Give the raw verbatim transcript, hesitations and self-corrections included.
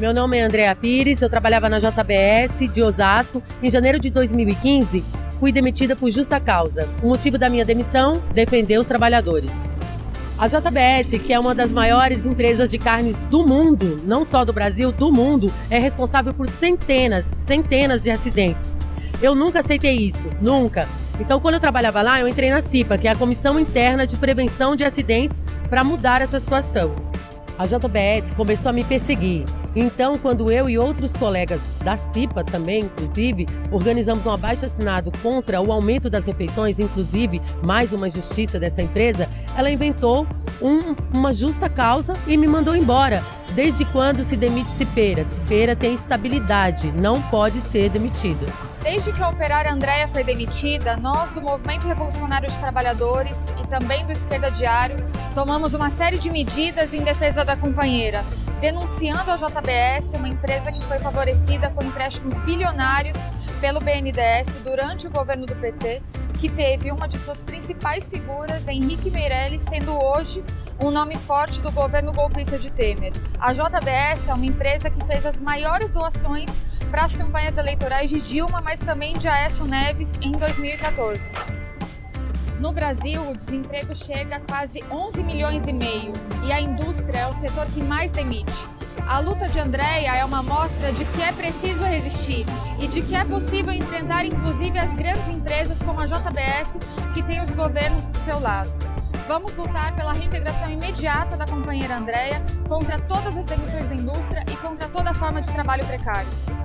Meu nome é Andréa Pires, eu trabalhava na J B S de Osasco. Em janeiro de dois mil e quinze, fui demitida por justa causa. O motivo da minha demissão? Defender os trabalhadores. A J B S, que é uma das maiores empresas de carnes do mundo, não só do Brasil, do mundo, é responsável por centenas, centenas de acidentes. Eu nunca aceitei isso, nunca. Então, quando eu trabalhava lá, eu entrei na CIPA, que é a Comissão Interna de Prevenção de Acidentes, para mudar essa situação. A J B S começou a me perseguir. Então, quando eu e outros colegas da CIPA também, inclusive, organizamos um abaixo-assinado contra o aumento das refeições, inclusive, mais uma injustiça dessa empresa, ela inventou um, uma justa causa e me mandou embora. Desde quando se demite cipeira? Cipeira tem estabilidade, não pode ser demitida. Desde que a operária Andréa foi demitida, nós do Movimento Revolucionário de Trabalhadores e também do Esquerda Diário tomamos uma série de medidas em defesa da companheira, denunciando a J B S, uma empresa que foi favorecida com empréstimos bilionários pelo B N D E S durante o governo do P T, que teve uma de suas principais figuras, Henrique Meirelles, sendo hoje um nome forte do governo golpista de Temer. A J B S é uma empresa que fez as maiores doações para as campanhas eleitorais de Dilma, mas também de Aécio Neves em dois mil e quatorze. No Brasil, o desemprego chega a quase onze milhões e meio e a indústria é o setor que mais demite. A luta de Andréa é uma mostra de que é preciso resistir e de que é possível enfrentar inclusive as grandes empresas como a J B S, que tem os governos do seu lado. Vamos lutar pela reintegração imediata da companheira Andréa, contra todas as demissões da indústria e contra toda forma de trabalho precário.